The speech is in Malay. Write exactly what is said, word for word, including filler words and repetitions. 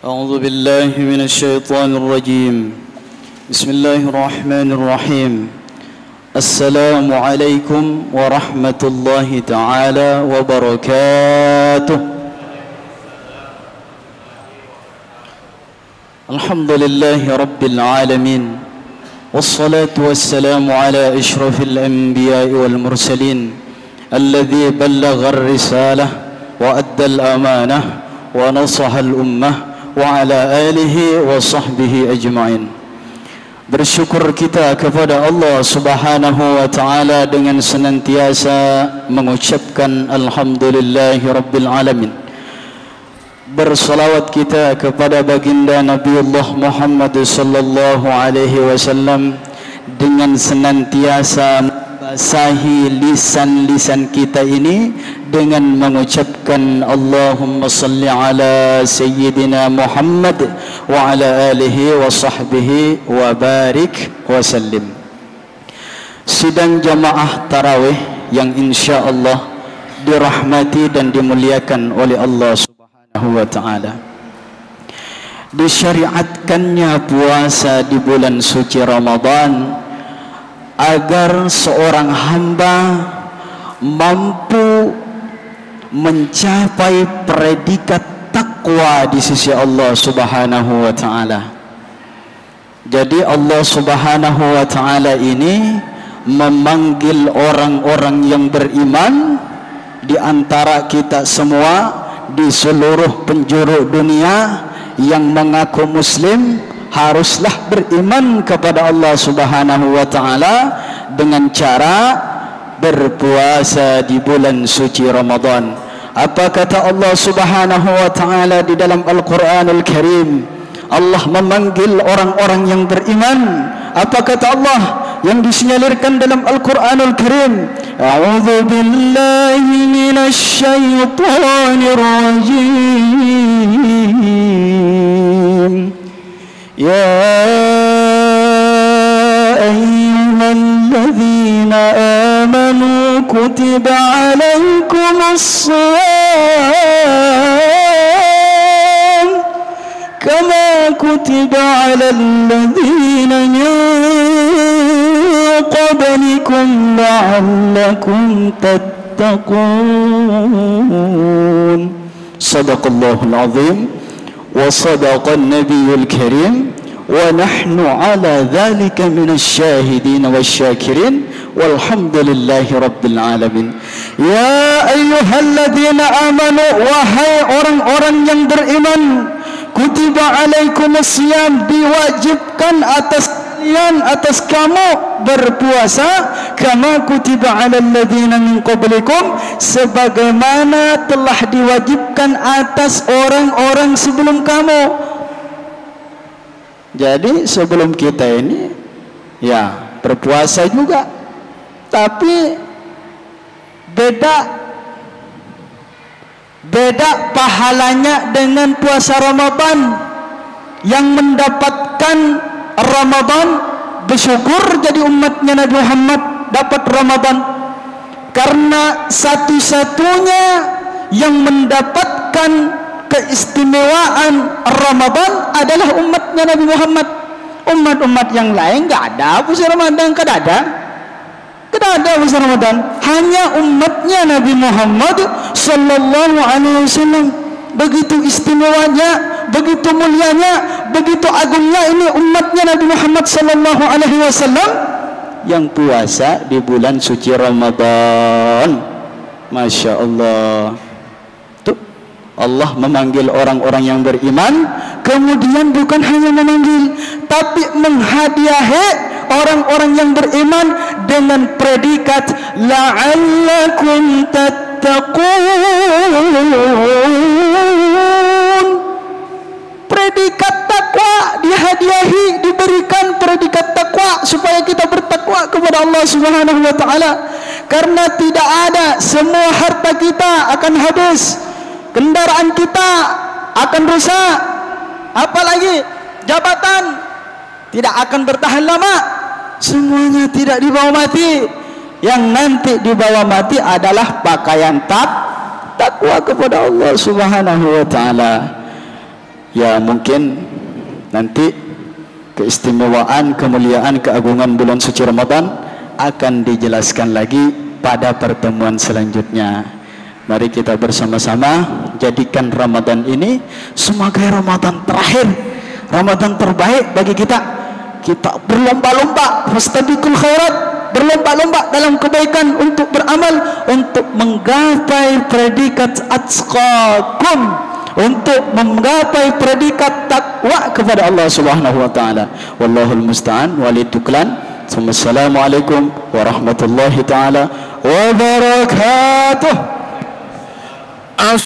أعوذ بالله من الشيطان الرجيم بسم الله الرحمن الرحيم السلام عليكم ورحمة الله تعالى وبركاته الحمد لله رب العالمين والصلاة والسلام على أشرف الأنبياء والمرسلين الذي بلغ الرسالة وأدى الأمانة ونصح الأمة وعلى آله وصحبه أجمعين. Bersyukur kita kepada Allah Subhanahu wa taala dengan senantiasa mengucapkan alhamdulillahi rabbil alamin. Bersalawat kita kepada baginda Nabiullah Muhammad sallallahu alaihi wasallam dengan senantiasa membasahi lisan-lisan kita ini dengan mengucapkan Allahumma salli ala sayyidina Muhammad wa ala alihi wa sahbihi wa barik wa sallim. Sidang jamaah tarawih yang insyaallah dirahmati dan dimuliakan oleh Allah Subhanahu wa taala. Disyariatkannya puasa di bulan suci Ramadan agar seorang hamba mampu mencapai predikat takwa di sisi Allah Subhanahu wa taala. Jadi Allah Subhanahu wa taala ini memanggil orang-orang yang beriman di antara kita semua di seluruh penjuru dunia yang mengaku muslim haruslah beriman kepada Allah Subhanahu wa taala dengan cara berpuasa di bulan suci Ramadan. Apa kata Allah Subhanahu wa taala di dalam Al-Qur'anul Karim? Allah memanggil orang-orang yang beriman. Apa kata Allah yang disinyalir,kan dalam Al-Qur'anul Karim? A'udzu billahi minasy syaithanir rajim. Ya ayyuhalladzina amanu kutiba alaikumus shiyam kama kutiba alal ladzina min qablikum la'allakum tattaqun. Shadaqallahul azim wa sadaqan nabiyul karim wa nahnu ala dhalika minasy syahidin wasyakirin walhamdulillahi rabbil alamin. Ya ayyuhalladzina amanu, wahai orang-orang yang beriman, kutiba alaikumus shiyam, diwajibkan atas kalian, atas kamu berpuasa, kama kutiba alal ladzina min qablikum, sebagaimana telah diwajibkan atas orang-orang sebelum kamu. Jadi sebelum kita ini ya berpuasa juga, tapi beda beda pahalanya dengan puasa Ramadan. Yang mendapatkan Ramadan bersyukur jadi umatnya Nabi Muhammad dapat Ramadan, karena satu-satunya yang mendapatkan keistimewaan Ramadan adalah umatnya Nabi Muhammad. Umat-umat yang lain enggak ada puasa Ramadan, enggak ada. Enggak ada puasa Ramadan. Hanya umatnya Nabi Muhammad sallallahu alaihi wasallam. Begitu istimewanya, begitu mulianya, begitu agungnya ini umatnya Nabi Muhammad sallallahu alaihi wasallam yang puasa di bulan suci Ramadan. Masya Allah. Allah memanggil orang-orang yang beriman, kemudian bukan hanya memanggil, tapi menghadiahi orang-orang yang beriman dengan predikat la'allakum tattaqun. Predikat takwa dihadiahi, diberikan predikat takwa supaya kita bertakwa kepada Allah Subhanahu wa taala. Karena tidak ada, semua harta kita akan habis, kendaraan kita akan rusak, apalagi jabatan tidak akan bertahan lama, semuanya tidak dibawa mati. Yang nanti dibawa mati adalah pakaian tak takwa kepada Allah Subhanahu wa taala. Ya mungkin nanti keistimewaan, kemuliaan, keagungan bulan suci Ramadan akan dijelaskan lagi pada pertemuan selanjutnya. Mari kita bersama-sama jadikan Ramadan ini sebagai Ramadan terakhir, Ramadan terbaik bagi kita. Kita berlomba-lomba, fastabiqul khairat, berlomba-lomba dalam kebaikan untuk beramal, untuk menggapai predikat atqakum, untuk menggapai predikat takwa kepada Allah Subhanahu wa taala. Wallahul musta'an walituklan. Wassalamualaikum warahmatullahi taala wabarakatuh.